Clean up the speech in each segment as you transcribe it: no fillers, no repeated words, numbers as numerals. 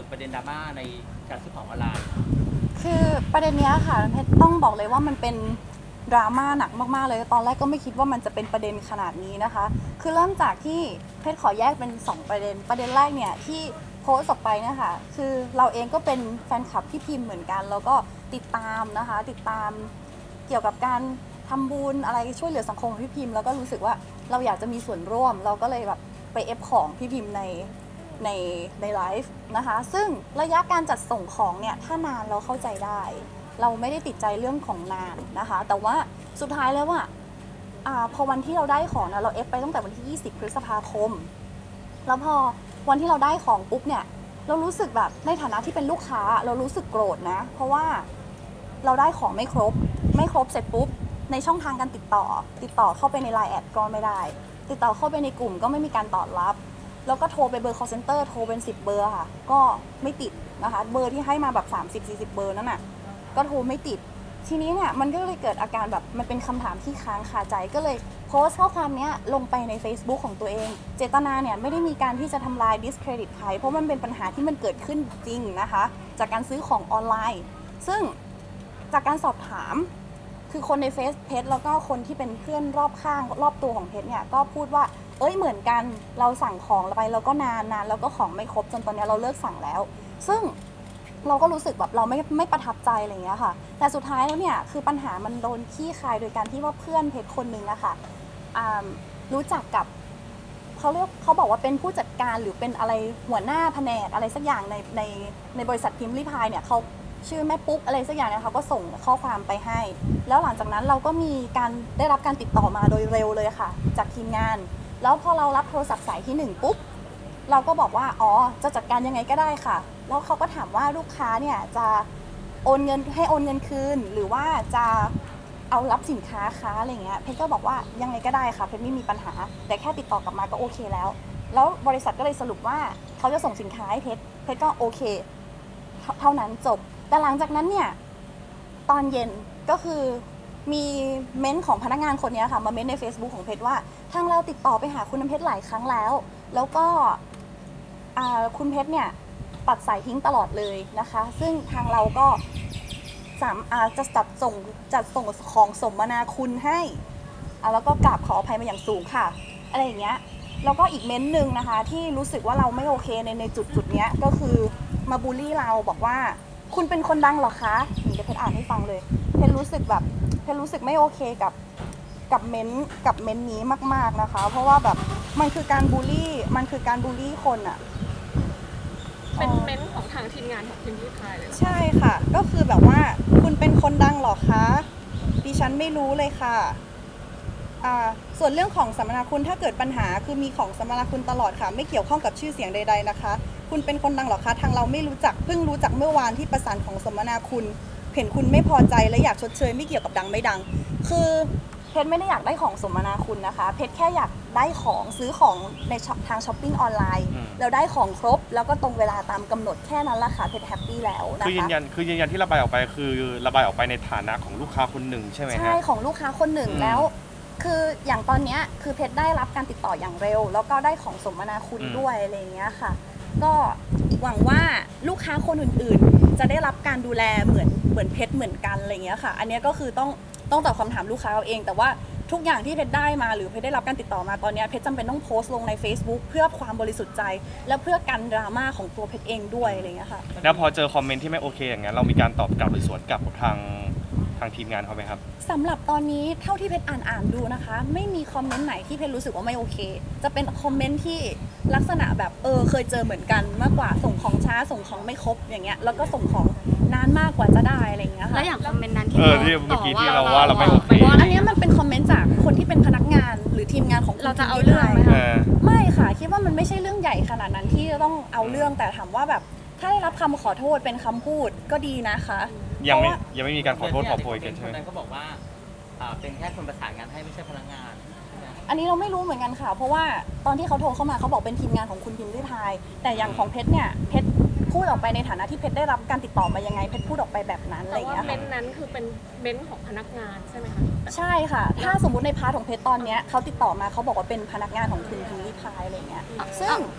ประเด็นดราม่าในการซื้อของออนไลน์คือประเด็นนี้ค่ะเพชรต้องบอกเลยว่ามันเป็นดราม่าหนักมากๆเลยตอนแรกก็ไม่คิดว่ามันจะเป็นประเด็นขนาดนี้นะคะคือเริ่มจากที่เพชรขอแยกเป็น2ประเด็นแรกเนี่ยที่โพสต์ออกไปนะคะคือเราเองก็เป็นแฟนคลับพี่พิมพ์เหมือนกันแล้วก็ติดตามนะคะติดตามเกี่ยวกับการทำบุญอะไรช่วยเหลือสังคมพี่พิมพ์แล้วก็รู้สึกว่าเราอยากจะมีส่วนร่วมเราก็เลยแบบไปเอฟของพี่พิมพ์ในไลฟ์นะคะซึ่งระยะการจัดส่งของเนี่ยถ้านานเราเข้าใจได้เราไม่ได้ติดใจเรื่องของนานนะคะแต่ว่าสุดท้ายแล้วว่าพอวันที่เราได้ของนะเราเอฟไปตั้งแต่วันที่20 พฤษภาคมแล้วพอวันที่เราได้ของปุ๊บเนี่ยเรารู้สึกแบบในฐานะที่เป็นลูกค้าเรารู้สึกโกรธนะเพราะว่าเราได้ของไม่ครบเสร็จปุ๊บในช่องทางการติดต่อเข้าไปใน LINE แอดก็ไม่ได้ติดต่อเข้าไปในกลุ่มก็ไม่มีการตอบรับแล้วก็โทรไปเบอร์ call center โทรเป็น10 เบอร์ค่ะก็ไม่ติดนะคะเบอร์ที่ให้มาแบบ30-40 เบอร์นั่นน่ะก็โทรไม่ติดทีนี้เนี่ยมันก็เลยเกิดอาการแบบมันเป็นคำถามที่ค้างคาใจก็เลยโพสต์ข้อความนี้ลงไปใน Facebook ของตัวเองเจตนาเนี่ยไม่ได้มีการที่จะทำลาย discredit ใครเพราะมันเป็นปัญหาที่มันเกิดขึ้นจริงนะคะจากการซื้อของออนไลน์ซึ่งจากการสอบถามคือคนในเฟซเพจแล้วก็คนที่เป็นเพื่อนรอบข้างรอบตัวของเพจเนี่ยก็พูดว่าเหมือนกันเราสั่งของไปแล้วก็นานแล้วก็ของไม่ครบจนตอนนี้เราเลิกสั่งแล้วซึ่งเราก็รู้สึกแบบเราไม่ประทับใจอะไรอย่างเงี้ยค่ะแต่สุดท้ายแล้วเนี่ยคือปัญหามันโดนขี้คายโดยการที่ว่าเพื่อนเพจคนนึงอะค่ะรู้จักกับเขาบอกว่าเป็นผู้จัดการหรือเป็นอะไรหัวหน้าแผนกอะไรสักอย่างในบริษัทพิมพ์ริพายเนี่ยเขาชื่อแม่ปุ๊กอะไรสักอย่างเนี่ยเขาก็ส่งข้อความไปให้แล้วหลังจากนั้นเราก็มีการได้รับการติดต่อมาโดยเร็วเลยค่ะจากทีมงานแล้วพอเรารับโทรศัพท์สายที่1ปุ๊บเราก็บอกว่าจะจัดการยังไงก็ได้ค่ะแล้วเขาก็ถามว่าลูกค้าเนี่ยจะโอนเงินคืนหรือว่าจะเอารับสินค้าค้าอะไรเงี้ยเพชรก็บอกว่ายังไงก็ได้ค่ะเพชรไม่มีปัญหาแต่แค่ติดต่อกลับมาก็โอเคแล้วบริษัทก็เลยสรุปว่าเขาจะส่งสินค้าให้เพชรก็โอเคเท่านั้นจบแต่หลังจากนั้นเนี่ยตอนเย็นก็คือมีเม้นต์ของพนักงานคนนี้ค่ะมาเม้นต์ใน Facebook ของเพชรว่าทางเราติดต่อไปหาคุณน้ำเพชรหลายครั้งแล้วก็คุณเพชรเนี่ยตัดสายทิ้งตลอดเลยนะคะซึ่งทางเราก็จะจัดส่งของสมนาคุณให้แล้วก็กราบขออภัยมาอย่างสูงค่ะอะไรอย่างเงี้ยแล้วก็อีกเม้นต์นึงนะคะที่รู้สึกว่าเราไม่โอเคในจุดเนี้ยก็คือมาบูลลี่เราบอกว่าคุณเป็นคนดังเหรอคะเดี๋ยวเพชรอ่านให้ฟังเลยเพชรรู้สึกไม่โอเคกับเม้นต์นี้มากๆนะคะเพราะว่าแบบมันคือการบูลลี่คนอะเป็นเม้นต์ของทางทีมงานของพิมพ์ริพายเลยใช่ค่ะก็คือแบบว่าคุณเป็นคนดังเหรอคะดิฉันไม่รู้เลยค่ะส่วนเรื่องของสัมมนาคุณถ้าเกิดปัญหาคือมีของสัมมนาคุณตลอดค่ะไม่เกี่ยวข้องกับชื่อเสียงใดๆนะคะคุณเป็นคนดังเหรอคะทางเราไม่รู้จักเพิ่งรู้จักเมื่อวานที่ประสานของสัมมนาคุณเห็นคุณไม่พอใจและอยากชดเชยไม่เกี่ยวกับดังไม่ดังคือเพชรไม่ได้อยากได้ของสมนาคุณนะคะเพชรแค่อยากได้ของซื้อของในทางช้อปปิ้งออนไลน์แล้วได้ของครบแล้วก็ตรงเวลาตามกำหนดแค่นั้นละค่ะเพชรแฮปปี้แล้วนะคะคือยืนยันที่ระบายออกไปคือระบายออกไปในฐานะของลูกค้าคนหนึ่งใช่ไหมใช่ของลูกค้าคนหนึ่งแล้วคืออย่างตอนนี้คือเพชรได้รับการติดต่ออย่างเร็วแล้วก็ได้ของสมนาคุณด้วยอะไรอย่างเงี้ยค่ะก็หวังว่าลูกค้าคนอื่นๆจะได้รับการดูแลเหมือนเพชรเหมือนกันอะไรเงี้ยค่ะอันนี้ก็คือต้องตอบคำถามลูกค้าเอาเองแต่ว่าทุกอย่างที่เพชรได้มาหรือเพชรได้รับการติดต่อมาตอนนี้เพชรจำเป็นต้องโพสต์ลงใน Facebook เพื่อความบริสุทธิ์ใจและเพื่อกันดราม่าของตัวเพชรเองด้วยอะไรเงี้ยค่ะแล้วพอเจอคอมเมนต์ที่ไม่โอเคอย่างนั้นเรามีการตอบกลับหรือสวนกลับกับทางทีมงานเขาไหมครับสำหรับตอนนี้เท่าที่เพชรอ่านดูนะคะไม่มีคอมเมนต์ไหนที่เพชรรู้สึกว่าไม่โอเคจะเป็นคอมเมนต์ที่ลักษณะแบบเคยเจอเหมือนกันมากกว่าส่งของช้าส่งของไม่ครบอย่างเงี้ยแล้วก็ส่งของนานมากกว่าจะได้อะไรเงี้ยค่ะแล้วอย่างคอมเมนต์นั้นที่เมื่อกี้ที่เราว่าเราไม่โอเคอันนี้มันเป็นคอมเมนต์จากคนที่เป็นพนักงานหรือทีมงานของเราจะเอาเรื่องไหมคะไม่ค่ะคิดว่ามันไม่ใช่เรื่องใหญ่ขนาดนั้นที่จะต้องเอาเรื่องแต่ถามว่าแบบถ้าได้รับคำขอโทษเป็นคำพูดก็ดีนะคะยังไม่มีการขอโทษขอโพยกันใช่ไหมเขาบอกว่าเป็นแค่คนประสานงานให้ไม่ใช่พนักงานอันนี้เราไม่รู้เหมือนกันค่ะเพราะว่าตอนที่เขาโทรเข้ามาเขาบอกเป็นทีมงานของคุณพิมพ์ริพายแต่อย่างของเพชรเนี่ยเพชรพูดออกไปในฐานะที่เพชรได้รับการติดต่อมายังไงเพชรพูดออกไปแบบนั้นอะไรอย่างเงี้ยค่ะเม้นนั้นคือเป็นเม้นของพนักงานใช่ไหมคะใช่ค่ะถ้าสมมุติในพาร์ทของเพชรตอนเนี้ยเขาติดต่อมาเขาบอกว่าเป็นพนักงานของคุณพิมพ์ริพายอะไรเงี้ยซึ่ง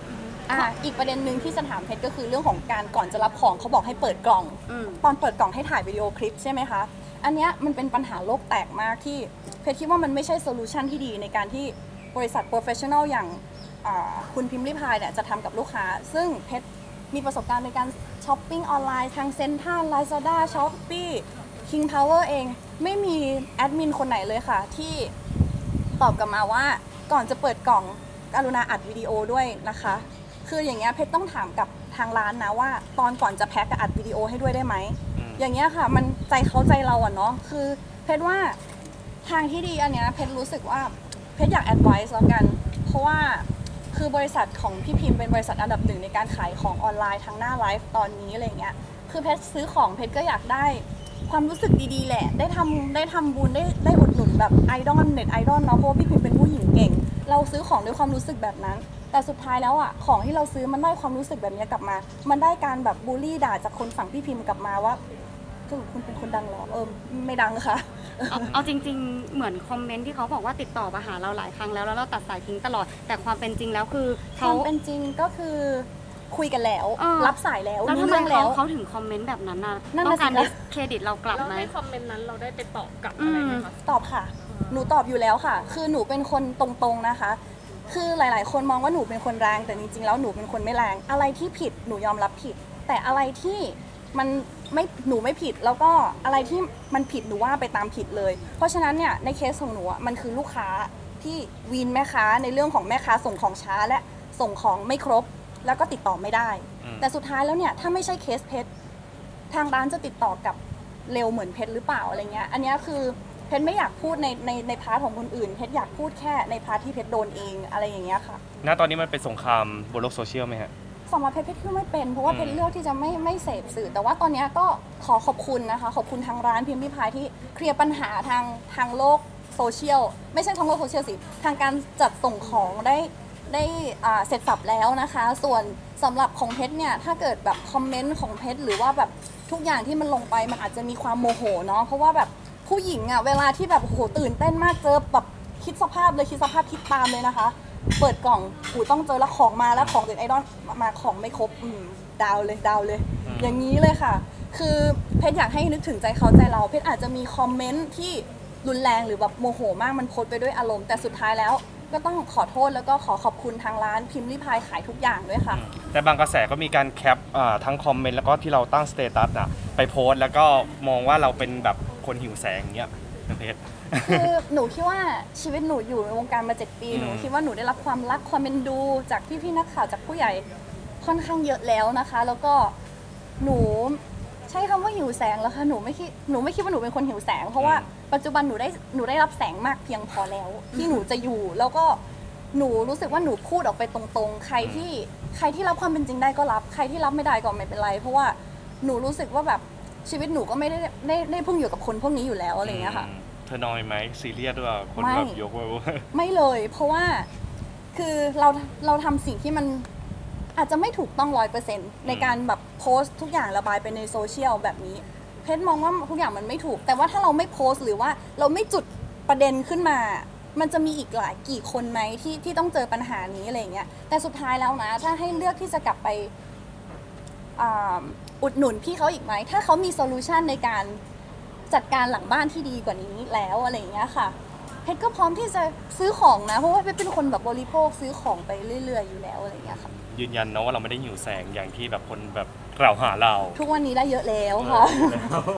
อีกประเด็นหนึ่งที่จะถามเพชรก็คือเรื่องของการก่อนจะรับของเขาบอกให้เปิดกล่อง ตอนเปิดกล่องให้ถ่ายวิดีโอคลิปใช่ไหมคะ อันเนี้ยมันเป็นปัญหาโลกแตกมากที่เพชรคิดว่ามันไม่ใช่โซลูชันที่ดีในการที่บริษัทโปรเฟชชั่นอลอย่างคุณพิมพ์ริพายเนี่ยจะทำกับลูกค้า ซึ่งเพชรมีประสบการณ์ในการช้อปปิ้งออนไลน์ทางเซ็นทรัล Lazada Shopee King Power เองไม่มีแอดมินคนไหนเลยค่ะที่ตอบกลับมาว่าก่อนจะเปิดกล่องกรุณาอัดวิดีโอด้วยนะคะ คืออย่างเงี้ยเพชรต้องถามกับทางร้านนะว่าตอนก่อนจะแพ็คอัดวิดีโอให้ด้วยได้ไหม อย่างเงี้ยค่ะมันใจเขาใจเราอะเนาะคือเพชรว่าทางที่ดีอันเนี้ยเพชรรู้สึกว่าเพชรอยากแอดไวซ์แล้วกัน เพราะว่าคือบริษัทของพี่พิมพ์เป็นบริษัทอันดับหนึ่งในการขายของออนไลน์ทางหน้าไลฟ์ตอนนี้อะไรเงี้ยคือเพชรซื้อของเพชรก็อยากได้ความรู้สึกดีๆแหละได้ทำบุญได้อุดหนุนแบบไอดอลเน็ตไอดอลเนาะเพราะว่าพี่พิมพ์เป็นผู้หญิงเก่งเราซื้อของด้วยความรู้สึกแบบนั้นแต่สุดท้ายแล้วอะของที่เราซื้อมันได้ความรู้สึกแบบนี้กลับมามันได้การแบบบูลลี่ด่าจากคนฝั่งพี่พิมพ์กลับมาว่าสรุปคุณเป็นคนดังเหรอไม่ดังค่ะเอาจริงๆเหมือนคอมเมนต์ที่เขาบอกว่าติดต่อมาหาเราหลายครั้งแล้วเราตัดสายทิ้งตลอดแต่ความเป็นจริงแล้วคือคเขาวามเป็นจริงก็คือคุยกันแล้ว รับสายแล้วแล้วรู้ทำไมเรื่องแล้วเขาถึงคอมเมนต์แบบนั้นน่ะนั่นต้อน่ะงการสิคะดิสเครดิตเรากลับแล้วไหมในคอมเมนต์นั้นเราได้ไปตอบกลับอะไรไหมคะตอบค่ะ หนูตอบอยู่แล้วค่ะ คือหนูเป็นคนตรงๆนะคะ คือหลายๆ คนมองว่าหนูเป็นคนแรงแต่จริงๆแล้วหนูเป็นคนไม่แรงอะไรที่ผิดหนูยอมรับผิด แต่อะไรที่มันไม่หนูไม่ผิดแล้วก็อะไรที่มันผิดหนูว่าไปตามผิดเลย เพราะฉะนั้นเนี่ยในเคสของหนูอะมันคือลูกค้าที่วีนแม่ค้าในเรื่องของแม่ค้าส่งของช้าและส่งของไม่ครบแล้วก็ติดต่อไม่ได้ แต่สุดท้ายแล้วเนี่ยถ้าไม่ใช่เคสเพชรทางร้านจะติดต่อกับเร็วเหมือนเพชรหรือเปล่าอะไรเงี้ยอันเนี้ยคือเพชรไม่อยากพูดในพาร์ทของคนอื่นเพชรอยากพูดแค่ในพาร์ทที่เพชรโดนเองอะไรอย่างเงี้ยค่ะณตอนนี้มันเป็นสงครามบนโลกโซเชียลไหมฮะสำหรับเพชรคือไม่เป็นเพราะว่าเพชรเลือกที่จะไม่เสพสื่อ แต่ว่าตอนนี้ก็ขอขอบคุณนะคะขอบคุณทางร้านพิมพ์ริพายที่เคลียร์ปัญหาทางโลกโซเชียลไม่ใช่ทางโลกโซเชียลสิทางการจัดส่งของได้เสร็จสับแล้วนะคะ ส่วนสำหรับของเพชรเนี่ยถ้าเกิดแบบคอมเมนต์ของเพชรหรือว่าแบบทุกอย่างที่มันลงไปมันอาจจะมีความโมโหเนาะเพราะว่าแบบผู้หญิงอะเวลาที่แบบโอ้โหตื่นเต้นมากเจอแบบคิดสภาพคิดตามเลยนะคะ เปิดกล่องกูต้องเจอแล้วของมาแล้วของเด็ดไอดอลมาของไม่ครบดาวเลยอย่างนี้เลยค่ะ คือเพชรอยากให้นึกถึงใจเขาใจเราเพชรอาจจะมีคอมเมนต์ที่รุนแรงหรือแบบโมโหมากมันโพสต์ไปด้วยอารมณ์แต่สุดท้ายแล้วก็ต้องขอโทษแล้วก็ขอขอบคุณทางร้านพิมพ์ริพายขายทุกอย่างด้วยค่ะแต่บางกระแสก็มีการแคปทั้งคอมเมนต์แล้วก็ที่เราตั้งสเตตัสอะไปโพสต์แล้วก็มองว่าเราเป็นแบบคนหิวแสงอย่างเงี้ยนะเพชรคือหนูคิดว่าชีวิตหนูอยู่ในวงการมา7 ปีหนูคิดว่าหนูได้รับความรักความเป็นดูจากพี่ๆนักข่าวจากผู้ใหญ่ค่อนข้างเยอะแล้วนะคะ แล้วก็หนูใช้คำว่าหิวแสงแล้วค่ะหนูไม่คิดว่าหนูเป็นคนหิวแสง เพราะว่าปัจจุบันหนูได้รับแสงมากเพียงพอแล้ว ที่หนูจะอยู่แล้วก็หนูรู้สึกว่าหนูพูดออกไปตรงๆใครที่รับความเป็นจริงได้ก็รับใครที่รับไม่ได้ก็ไม่เป็นไร เพราะว่าหนูรู้สึกว่าแบบชีวิตหนูก็ไม่ได้พึ่งอยู่กับคนพวกนี้อยู่แล้วอะไรอย่างเงี้ยค่ะเธอนอยไหมซีเรียสด้วยคนไม่แบบยกว่าไม่เลย เพราะว่าคือเราทำสิ่งที่มันอาจจะไม่ถูกต้อง 100% ในการแบบโพสต์ทุกอย่างระบายไปในโซเชียลแบบนี้เพชรมองว่าทุกอย่างมันไม่ถูก แต่ว่าถ้าเราไม่โพสต์หรือว่าเราไม่จุดประเด็นขึ้นมา มันจะมีอีกหลายกี่คนไหมที่ต้องเจอปัญหานี้อะไรอย่างเงี้ยแต่สุดท้ายแล้วนะถ้าให้เลือกที่จะกลับไปอุดหนุนพี่เขาอีกไหมถ้าเขามีโซลูชันในการจัดการหลังบ้านที่ดีกว่านี้แล้วอะไรอย่างเงี้ยค่ะเพชรก็พร้อมที่จะซื้อของนะเพราะว่าเพชรเป็นคนแบบบริโภคซื้อของไปเรื่อยๆอยู่แล้วอะไรอย่างเงี้ยค่ะยืนยันนะว่าเราไม่ได้หิวแสงอย่างที่แบบคนแบบกล่าวหาเราทุกวันนี้ได้เยอะแล้วค่ะ